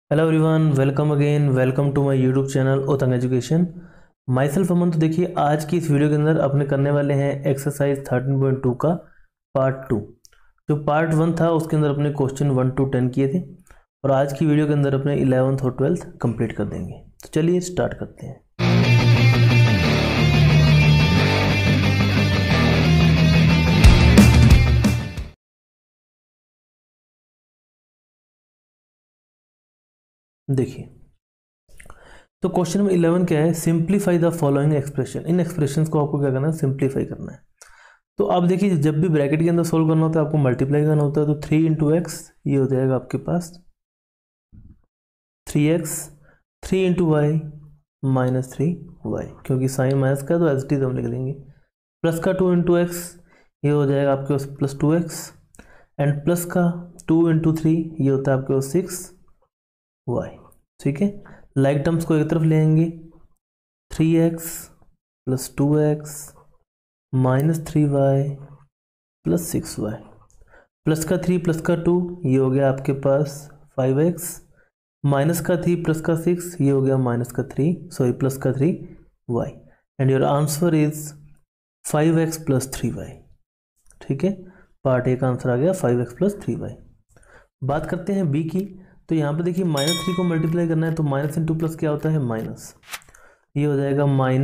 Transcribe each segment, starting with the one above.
Hello everyone, welcome again, welcome to my YouTube channel ओतंग education. Myself Aman. तो देखिए, आज की इस वीडियो के अंदर अपने करने वाले हैं एक्सरसाइज 13.2 का पार्ट 2। जो पार्ट 1 था उसके अंदर अपने क्वेश्चन 1 to 10 किए थे और आज की वीडियो के अंदर अपने 11th और 12th कंप्लीट कर देंगे। तो चलिए स्टार्ट करते हैं। देखिए, तो क्वेश्चन नंबर 11 क्या है, सिंप्लीफाई द फॉलोइंग एक्सप्रेशन। इन एक्सप्रेशंस को आपको क्या करना है, सिंप्लीफाई करना है। तो आप देखिए, जब भी ब्रैकेट के अंदर सोल्व करना होता है आपको मल्टीप्लाई करना होता है। तो 3 इंटू एक्स, ये हो जाएगा आपके पास 3x, 3 into Y minus 3y, क्योंकि साइन माइनस का है तो एज इट इज हम लिख देंगे। प्लस का 2 इंटू एक्स, ये हो जाएगा आपके पास प्लस 2x, एंड प्लस का 2 इंटू 3, ये होता है आपके पास 6y। ठीक है, लाइक टर्म्स को एक तरफ ले आएंगे। 3x plus 2x minus 3y plus 6y, plus का 3 प्लस का 2, ये हो गया आपके पास 5x, माइनस का 3 प्लस का 6, ये हो गया माइनस का 3, सॉरी प्लस का 3y, and your answer is 5x plus 3y। ठीक है, पार्ट ए का आंसर आ गया 5x प्लस 3y। बात करते हैं बी की। तो यहाँ पे देखिए, -3 को मल्टीप्लाई करना है तो माइनस इंटू प्लस क्या होता है, माइनस। ये हो जाएगा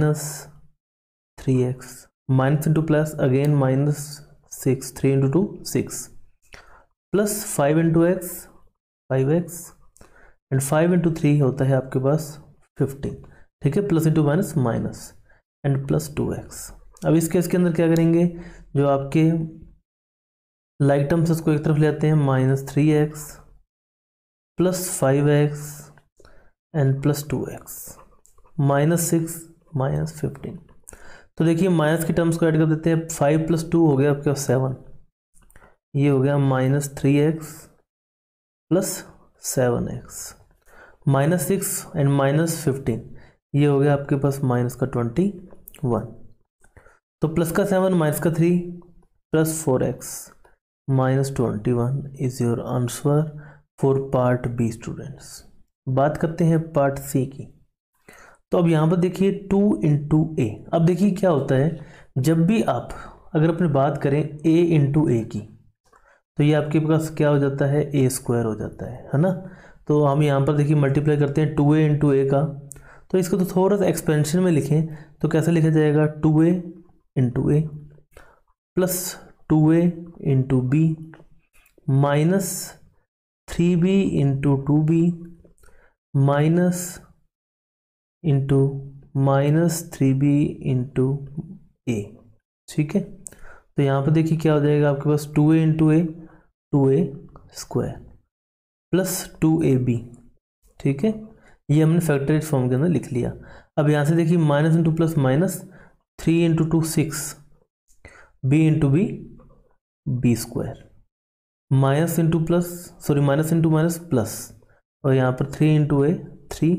-3x, minus into plus again -6, 3 into 2 6, plus 5 into x 5x, and 5 into 3 होता है आपके पास 15। ठीक है, plus into minus minus, and plus 2x। अब इस केस के अंदर क्या करेंगे, जो आपके लाइक टर्म्स उसको एक तरफ ले आते हैं, -3x plus 5x and plus 2x, -6 -15। तो देखिए, माइनस की टर्म्स को ऐड कर देते हैं। 5 प्लस 2 हो गया आपके पास 7, ये हो गया -3x प्लस 7x, -6 एंड -15, ये हो गया आपके पास माइनस का 21। तो प्लस का 7 माइनस का 3 plus 4x -21 is your answer for part B students. बात करते हैं पार्ट सी की। तो अब यहाँ पर देखिए 2 इंटू ए। अब देखिए क्या होता है, जब भी आप अगर अपनी बात करें a इंटू ए की, तो ये आपके पास क्या हो जाता है, ए स्क्वायर हो जाता है ना। तो हम यहाँ पर देखिए मल्टीप्लाई करते हैं 2a इंटू ए का। तो इसको तो थोड़ा सा एक्सपेंशन में लिखें तो कैसे लिखा जाएगा, 2a into A plus 2a into B minus 3b into 2b minus into minus 3b into A. ठीक है, तो यहाँ पर देखिए क्या हो जाएगा आपके पास, 2a into A 2a square plus 2ab। ठीक है, ये हमने फैक्टराइज फॉर्म के अंदर लिख लिया। अब यहाँ से देखिए minus into plus minus, 3 into 2 6, b into B B square, minus into plus, sorry minus into minus plus, और यहाँ पर 3 into A 3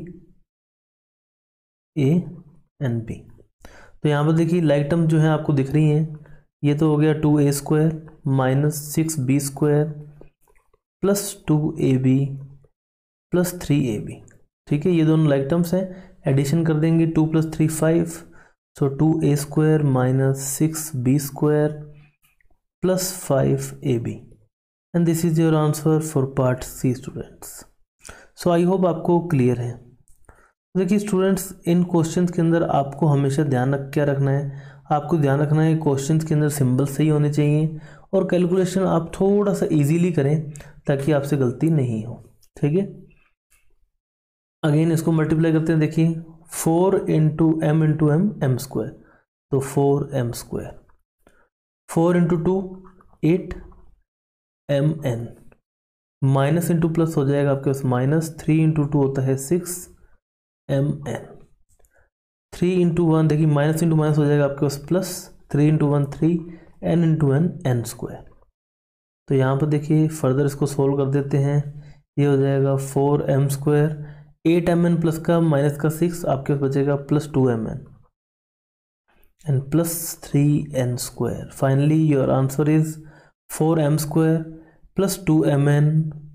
A and B. तो यहाँ पर देखिए लाइक टर्म जो है आपको दिख रही हैं, ये तो हो गया 2a square minus 6b square plus 2ab plus 3ab। ठीक है, ये दोनों लाइक टर्म्स हैं, एडिशन कर देंगे, 2 plus 3 5, so 2a square minus 6b square plus 5ab, and this is your answer for part C students. So I hope आपको clear है। देखिए स्टूडेंट्स, इन क्वेश्चंस के अंदर आपको हमेशा क्या रखना है, आपको ध्यान रखना है क्वेश्चंस के अंदर सिंबल सही होने चाहिए और कैलकुलेशन आप थोड़ा सा इजीली करें ताकि आपसे गलती नहीं हो। ठीक है, अगेन इसको मल्टीप्लाई करते हैं। देखिए 4 इंटू एम एम स्क्वायर, तो 4m square, 4 into 2 8 mn, minus into plus हो जाएगा आपके पास माइनस, 3 इंटू 2 होता है 6 mn, 3 इंटू 1 देखिए माइनस इंटू माइनस हो जाएगा आपके पास plus, 3 into 1 3, n into N N square. तो यहाँ पर देखिए फर्दर इसको सोल्व कर देते हैं, ये हो जाएगा 4m स्क्वायर, 8mn प्लस का माइनस का 6, आपके पास बचेगा plus 2mn and plus 3n square. Finally your answer is 4m square plus 2mn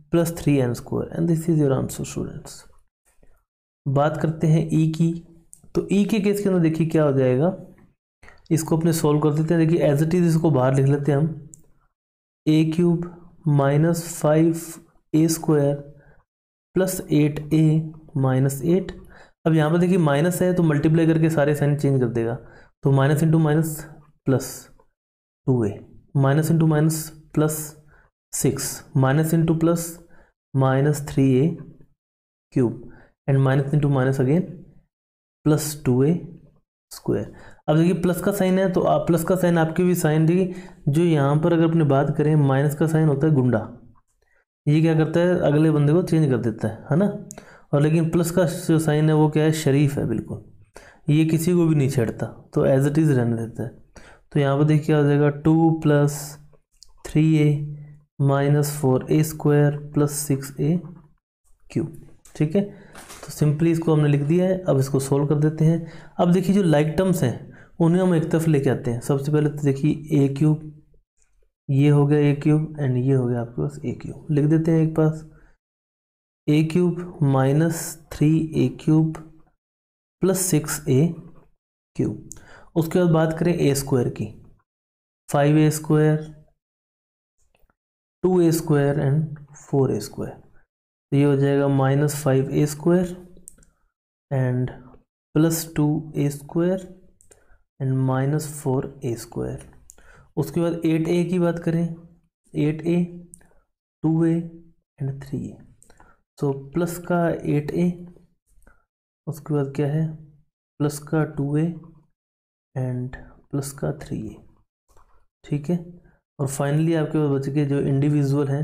plus 3n² and this is your answer students. बात करते हैं ई की। तो ई के केस के अंदर देखिए क्या हो जाएगा, इसको अपने सॉल्व कर देते हैं। देखिए एज इट इज इसको बाहर लिख लेते हैं हम, a³ minus 5a² plus 8a minus 8। अब यहाँ पर देखिए माइनस है तो मल्टीप्लाई करके सारे साइन चेंज कर देगा, तो minus into minus plus 2a, minus into minus plus 6, minus into plus minus 3a³ and minus into minus again plus 2a²। अब देखिए प्लस का साइन है तो आप प्लस का साइन आपके भी साइन, देखिए जो यहाँ पर अगर अपने बात करें माइनस का साइन होता है गुंडा, ये क्या करता है अगले बंदे को चेंज कर देता है ना। और लेकिन प्लस का जो साइन है वो क्या है, शरीफ है बिल्कुल, ये किसी को भी नहीं छेड़ता, तो एज इट इज़ रहने देता है। तो यहाँ पर देखिए क्या हो जाएगा, 2 plus 3a minus 4a² plus 6a³। ठीक है, तो सिंपली इसको हमने लिख दिया है। अब इसको सोल्व कर देते हैं। अब देखिए जो लाइक टर्म्स हैं उन्हें हम एक तरफ लेके आते हैं। सबसे पहले तो देखिए a³, ये हो गया a³ एंड ये हो गया आपके पास a³ लिख देते हैं एक पास। a³ minus 3a³ plus 6a³ उसके बाद बात करें a² की, 5a², 2a² एंड 4a²। तो ये हो जाएगा minus 5a² and plus 2a² and minus 4a²। उसके बाद 8a की बात करें, 8a, 2a and 3a। So plus का 8a, उसके बाद क्या है प्लस का 2a एंड प्लस का 3a। ठीक है, और फाइनली आपके पास बच गए जो इंडिविजुअल हैं।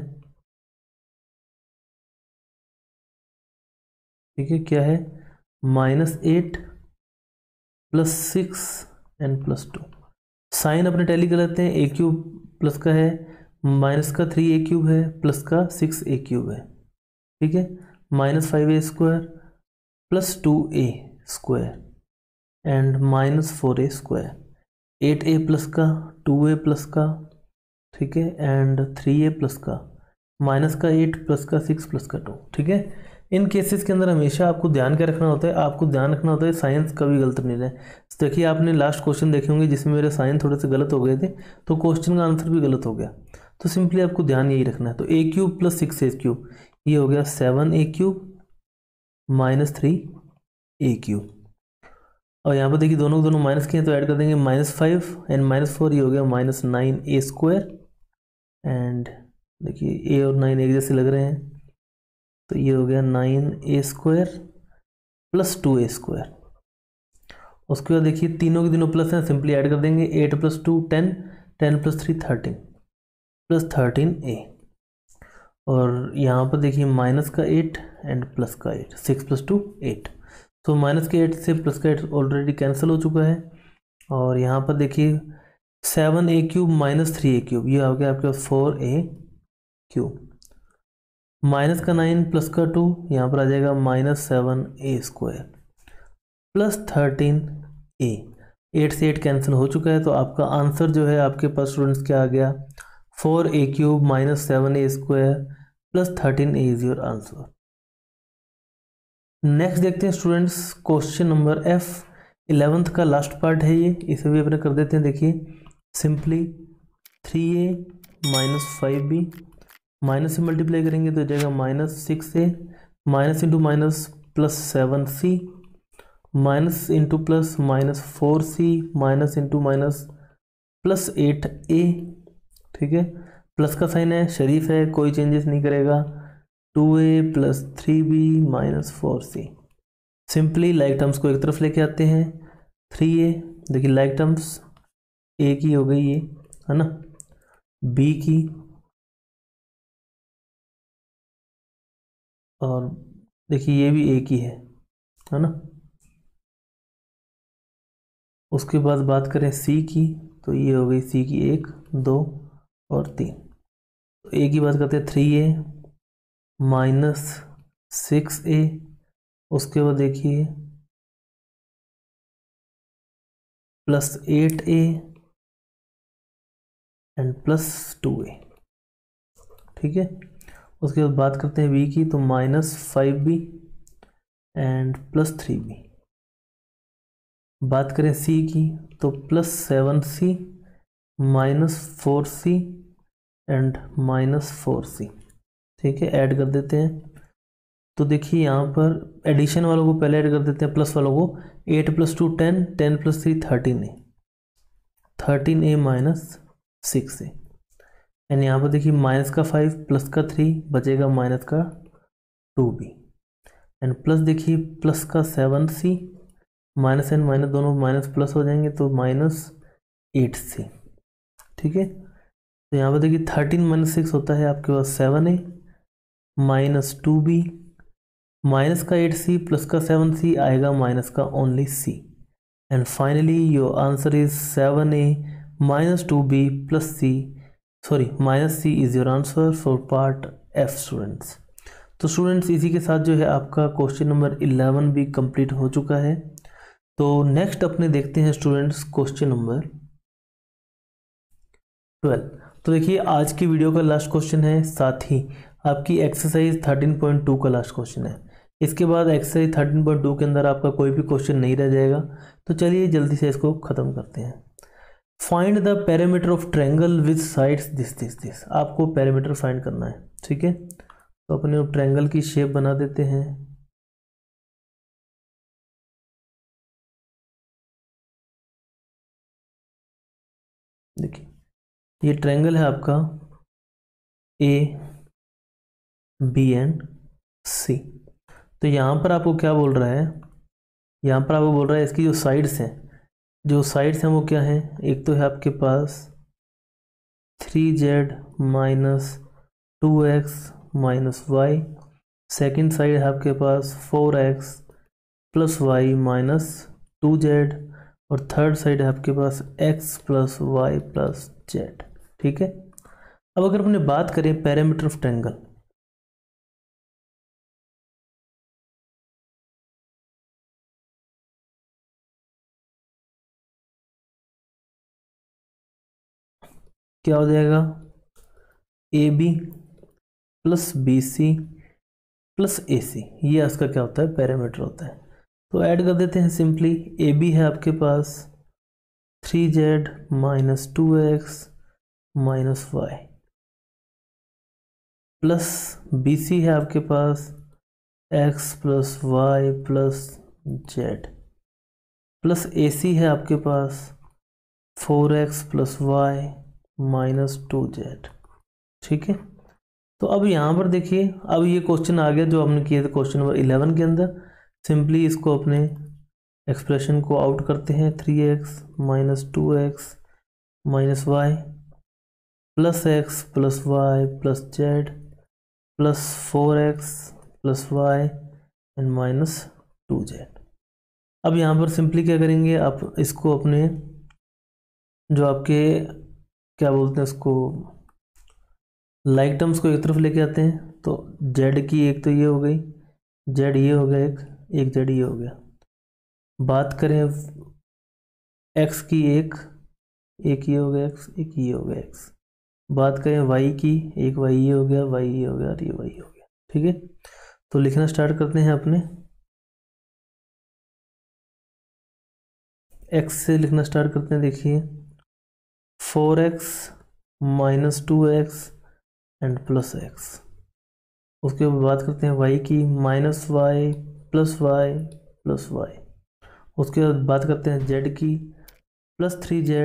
ठीक है, क्या है -8 प्लस 6 एंड प्लस 2। साइन अपने टैली कर लेते हैं। a³ प्लस का है, माइनस का 3a³ है, प्लस का 6a³ है। ठीक है, minus 5a² plus 2a² and minus 4a²। 8a plus का, 2a प्लस का, ठीक है, एंड 3a प्लस का, माइनस का 8 प्लस का 6 प्लस का 2। ठीक है, इन केसेस के अंदर हमेशा आपको ध्यान क्या रखना होता है, आपको ध्यान रखना होता है साइंस कभी गलत नहीं रहे। देखिए आपने लास्ट क्वेश्चन देखे होंगे जिसमें मेरे साइन थोड़े से गलत हो गए थे, तो क्वेश्चन का आंसर भी गलत हो गया। तो सिंपली आपको ध्यान यही रखना है। तो a³ प्लस 6a³ ये हो गया 7a³ माइनस 3a³। और यहाँ पर देखिए दोनों दोनों माइनस के हैं तो ऐड कर देंगे -5 एंड -4, ये हो गया -9a² एंड देखिए a और 9 एक जैसे लग रहे हैं, तो ये हो गया 9a² प्लस 2a²। उसके बाद देखिए तीनों के तीनों प्लस हैं, सिंपली ऐड कर देंगे। 8 प्लस 2 10, 10 प्लस 3 13 प्लस 13a। और यहाँ पर देखिए माइनस का 8 एंड प्लस का 8, 6 प्लस 2 8। तो माइनस के 8 से प्लस का 8 ऑलरेडी कैंसिल हो चुका है। और यहाँ पर देखिए 7a³ माइनस 3a³ ये हो गया आपके पास 4a³ माइनस का 9 प्लस का 2 यहाँ पर आ जाएगा -7a² प्लस 13a। 8 से 8 कैंसिल हो चुका है, तो आपका आंसर जो है आपके पास स्टूडेंट्स क्या आ गया, 4a³ minus 7a² plus 13a is your answer. Next देखते हैं students question number F, 11th का लास्ट पार्ट है ये, इसे भी अपने कर देते हैं। देखिए simply 3a minus 5b, minus से मल्टीप्लाई करेंगे तो जाएगा -6a, minus into minus plus 7c, minus into plus -4c, minus into minus plus 8a। ठीक है, प्लस का साइन है, शरीफ है, कोई चेंजेस नहीं करेगा। 2a plus 3b minus 4c। Simply like terms को एक तरफ लेके आते हैं। 3a देखिए लाइक टर्म्स a की हो गई ये, है ना, b की, और देखिए ये भी a की है ना। उसके बाद बात करें c की, तो ये हो गई c की 1 2 और 3। तो a की बात करते हैं 3a माइनस 6a, उसके बाद देखिए plus 8a and plus 2a। ठीक है, उसके बाद बात करते हैं b की, तो -5b एंड +3b। बात करें c की तो +7c -4c एंड -4c। ठीक है, ऐड कर देते हैं। तो देखिए यहाँ पर एडिशन वालों को पहले ऐड कर देते हैं, प्लस वालों को। 8 + 2 10, 10 + 3 13a, 13a - 6a। एंड यहाँ पर देखिए माइनस का 5 प्लस का 3 बचेगा माइनस का 2b। एंड प्लस देखिए प्लस का 7c, माइनस एंड माइनस दोनों माइनस प्लस हो जाएंगे तो -8c। ठीक है, तो यहाँ पर देखिए 13 - 6 होता है आपके पास 7a -2b, माइनस का 8c प्लस का 7c आएगा माइनस का only c। And finally your answer is 7a -2b + c, sorry -c is your answer for part f students. तो स्टूडेंट्स इसी के साथ जो है आपका क्वेश्चन नंबर 11 भी कंप्लीट हो चुका है। तो नेक्स्ट अपने देखते हैं स्टूडेंट्स क्वेश्चन नंबर 12। तो देखिए आज की वीडियो का लास्ट क्वेश्चन है, साथ ही आपकी एक्सरसाइज 13.2 का लास्ट क्वेश्चन है। इसके बाद एक्सरसाइज 13.2 के अंदर आपका कोई भी क्वेश्चन नहीं रह जाएगा। तो चलिए जल्दी से इसको ख़त्म करते हैं। Find the parameter of triangle with sides this. आपको पैरामीटर फाइंड करना है। ठीक है, तो अपने ट्रायंगल की शेप बना देते हैं। देखिए ये ट्रायंगल है आपका ए बी एंड सी। तो यहाँ पर आपको क्या बोल रहा है, यहाँ पर आपको बोल रहा है इसकी जो साइड्स हैं वो क्या हैं। एक तो है आपके पास 3z - 2x - y, second side है आपके पास 4x + y - 2z, और थर्ड साइड है आपके पास x + y + z। ठीक है, अब अगर अपने बात करें पैरामीटर ऑफ ट्रायंगल, क्या हो जाएगा, AB + BC + AC, ये इसका क्या होता है, पैरामीटर होता है। तो ऐड कर देते हैं सिंपली। AB है आपके पास 3z - 2x - y, plus BC है आपके पास x + y + z, plus AC है आपके पास 4x + y - 2z। ठीक है, तो अब यहाँ पर देखिए, अब ये क्वेश्चन आ गया जो हमने किए थे क्वेश्चन नंबर 11 के अंदर। सिंपली इसको अपने एक्सप्रेशन को आउट करते हैं। 3x - 2x - y + x + y + z + 4x + y and -2z। अब यहाँ पर सिंपली क्या करेंगे, आप इसको अपने जो आपके क्या बोलते हैं उसको, लाइक टर्म्स को एक तरफ लेके आते हैं। तो z की एक तो ये हो गई, z ये हो गया, एक z ये हो गया। बात करें x की, एक ये हो गया x, एक ये हो गया x। बात करें y की, एक y ये हो गया, y ये हो गया और ये y हो गया। ठीक है, तो लिखना स्टार्ट करते हैं अपने। x से लिखना स्टार्ट करते हैं। देखिए 4x - 2x एंड +x। उसके बाद बात करते हैं y की, -y + y + y। उसके बाद बात करते हैं z की, +3z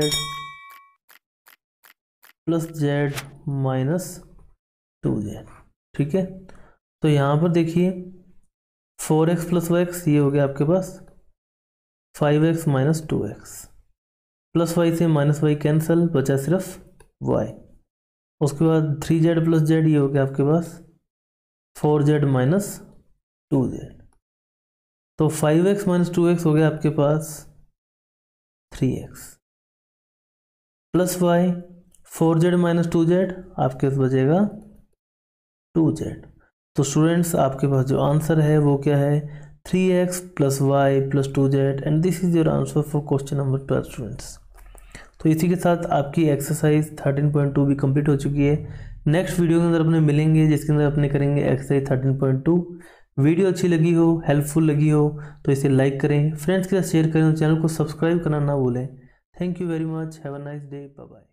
+ z - 2z। ठीक है, तो यहाँ पर देखिए 4x + x ये हो गया आपके पास 5x - 2x, प्लस y से -y कैंसिल, बचा सिर्फ y। उसके बाद 3z + z ये हो गया आपके पास 4z - 2z। तो 5x - 2x हो गया आपके पास 3x, plus y 4z - 2z आपके पास बचेगा 2z। तो स्टूडेंट्स आपके पास जो आंसर है वो क्या है, 3x + y + 2z, and this is your answer for question number 12 students. तो इसी के साथ आपकी एक्सरसाइज 13.2 भी कंप्लीट हो चुकी है। नेक्स्ट वीडियो के अंदर अपने मिलेंगे, जिसके अंदर अपने करेंगे एक्सरसाइज 13.2। वीडियो अच्छी लगी हो, हेल्पफुल लगी हो तो इसे लाइक करें, फ्रेंड्स के साथ शेयर करें, चैनल को सब्सक्राइब करना ना भूलें। Thank you very much, have a nice day, bye bye.